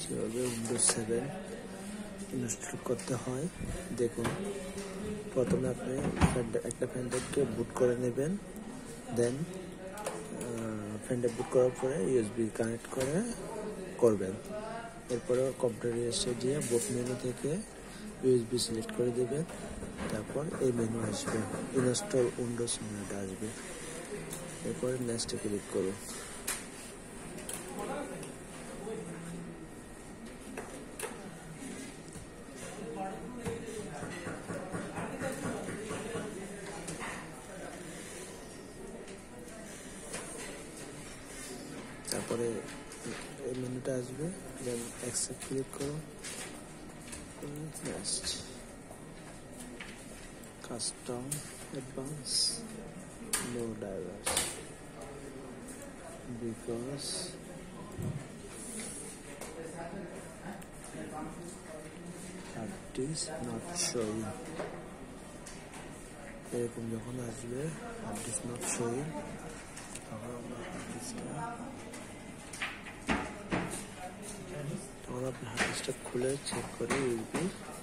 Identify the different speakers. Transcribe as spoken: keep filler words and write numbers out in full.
Speaker 1: কিভাবে Windows seven install করতে হয় দেখুন। প্রথমে আপনি একটা পেন ড্রাইভকে বুট করে নেবেন, দেন পেন ড্রাইভ বুট করার পরে ইউএসবি কানেক্ট করে করবেন। এরপরে কম্পিউটারে এসে গিয়ে বুট মেনু থেকে ইউএসবি সিলেক্ট করে দেবেন, তারপর এই মেনু আসবে, ইনস্টল উইন্ডোজ মেনুটা আসবে। এরপরে নেক্সটে ক্লিক করুন। তারপরে এই মেনুটা আসবে, দেন অ্যাকসেপ্ট ক্লিক করুন। Next custom advance no drivers because hard disk not showing. এরকম যখন আসবে হার্ড ডিস্ক নট শোয়িং, তখন আমরা হার্ড ডিস্কটা তখন আপনি হার্ড ডিস্কটা খুলে চেক করে ইউএসবি